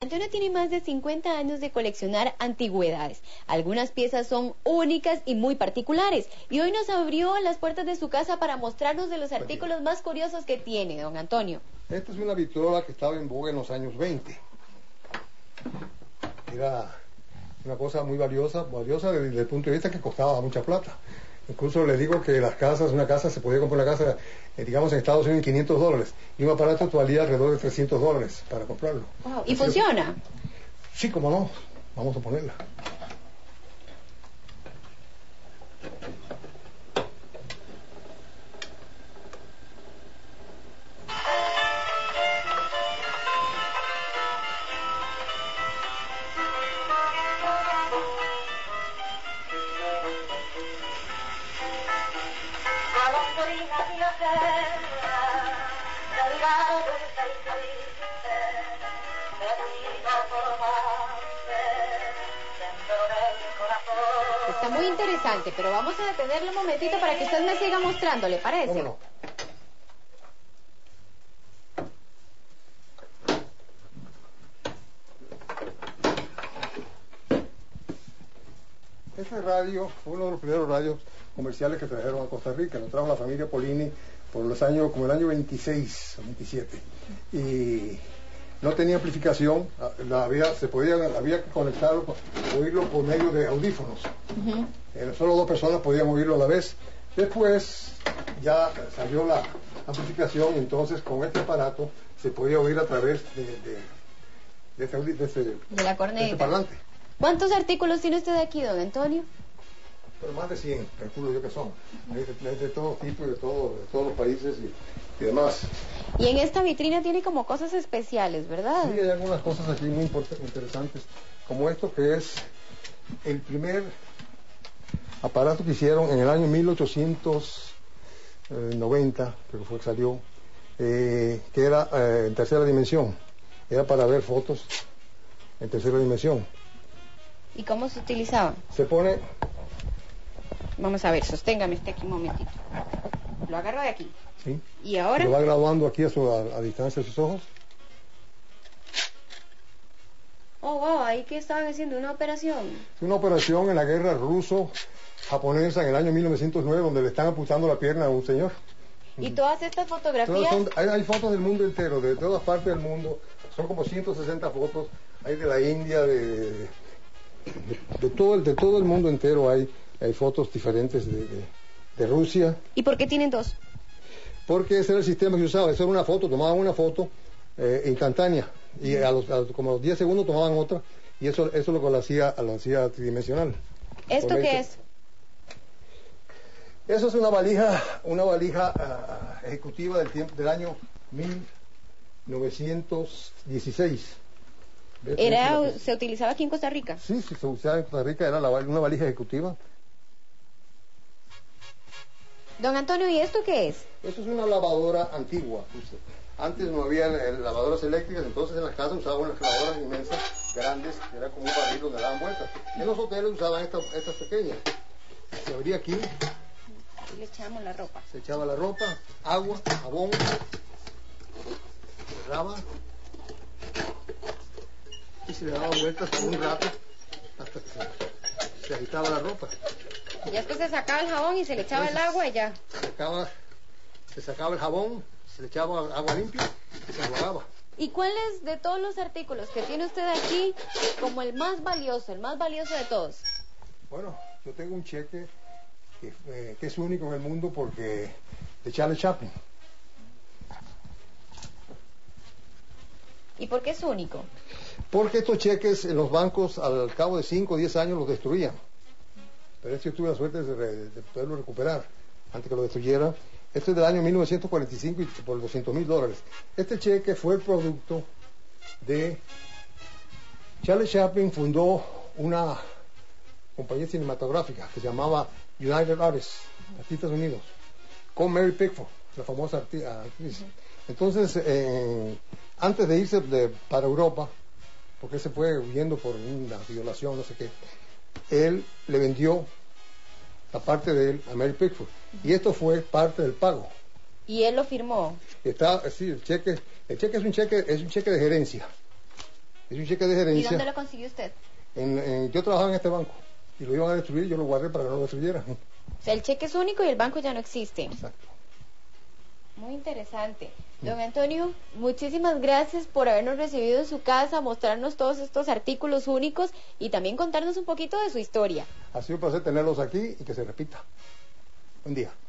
Antonio tiene más de 50 años de coleccionar antigüedades. Algunas piezas son únicas y muy particulares. Y hoy nos abrió las puertas de su casa para mostrarnos de los artículos más curiosos que tiene, don Antonio. Esta es una vitrola que estaba en boga en los años 20. Era una cosa muy valiosa desde el punto de vista que costaba mucha plata. Incluso les digo que una casa se podía comprar una casa, digamos en Estados Unidos en $500, y un aparato valía alrededor de $300 para comprarlo. Wow. ¿Y funciona? Sí, cómo no, vamos a ponerla. Está muy interesante, pero vamos a detenerle un momentito para que usted me siga mostrando, ¿le parece? ¿Cómo no? Este radio fue uno de los primeros radios comerciales que trajeron a Costa Rica. Lo trajo la familia Polini por los años, como el año 26 o 27. Y no tenía amplificación, había que conectarlo, oírlo por medio de audífonos. Solo dos personas podían oírlo a la vez. Después ya salió la amplificación, y entonces con este aparato se podía oír a través de la corneta. De este parlante. ¿Cuántos artículos tiene usted aquí, don Antonio? Pero más de 100, calculo yo que son. Hay de todo tipo, de todos los países y demás. Y en esta vitrina tiene como cosas especiales, ¿verdad? Sí, hay algunas cosas aquí muy interesantes, como esto que es el primer aparato que hicieron en el año 1890, creo que fue que salió, que era en tercera dimensión. Era para ver fotos en tercera dimensión. ¿Y cómo se utilizaba? Se pone... Vamos a ver, sosténgame aquí un momentito. Lo agarro de aquí. Sí. ¿Y ahora? Lo va graduando aquí a distancia de sus ojos. Oh, wow, ahí que estaban haciendo una operación. Es una operación en la guerra ruso-japonesa en el año 1909, donde le están amputando la pierna a un señor. ¿Y todas estas fotografías? Hay fotos del mundo entero, de todas partes del mundo. Son como 160 fotos. Hay de la India, de todo el mundo entero hay fotos diferentes de Rusia. ¿Y por qué tienen dos? Porque ese era el sistema que se usaba. Eso era una foto, tomaban una foto instantánea, y como a los 10 segundos tomaban otra, y eso lo que lo hacía tridimensional. ¿Esto qué es? Eso es una valija ejecutiva del año 1916. ¿Se utilizaba aquí en Costa Rica? Sí, se usaba en Costa Rica, era una valija ejecutiva. Don Antonio, ¿y esto qué es? Eso es una lavadora antigua. Antes no había lavadoras eléctricas, entonces en las casas usaban unas lavadoras inmensas, grandes, que era como un barril donde daban vueltas. En los hoteles usaban estas pequeñas. Se abría aquí. Y le echamos la ropa. Se echaba la ropa, agua, jabón, cerraba y se le daba vueltas por un rato hasta que se agitaba la ropa. Y después se sacaba el jabón y se le echaba el agua y ya. Se sacaba el jabón, se le echaba agua limpia y se enjuagaba. ¿Y cuál es de todos los artículos que tiene usted aquí como el más valioso de todos? Bueno, yo tengo un cheque que es único en el mundo de Charlie Chaplin. ¿Y por qué es único? Porque estos cheques en los bancos al cabo de 5 o 10 años los destruían. Pero yo tuve la suerte de poderlo recuperar antes que lo destruyera. Este es del año 1945 y por $200,000. Este cheque fue el producto de... Charlie Chaplin fundó una compañía cinematográfica que se llamaba United Artists, Artistas Unidos, con Mary Pickford, la famosa actriz. Entonces, antes de irse para Europa, porque se fue huyendo por una violación, no sé qué, él le vendió la parte de él a Mary Pickford, y esto fue parte del pago. ¿Y él lo firmó? Sí, el cheque es un cheque de gerencia. Es un cheque de ¿Y gerencia. dónde lo consiguió usted? Yo trabajaba en este banco y lo iban a destruir, yo lo guardé para que no lo destruyeran. O sea, el cheque es único y el banco ya no existe. Exacto. Muy interesante. Don Antonio, muchísimas gracias por habernos recibido en su casa, mostrarnos todos estos artículos únicos y también contarnos un poquito de su historia. Ha sido un placer tenerlos aquí y que se repita. Buen día.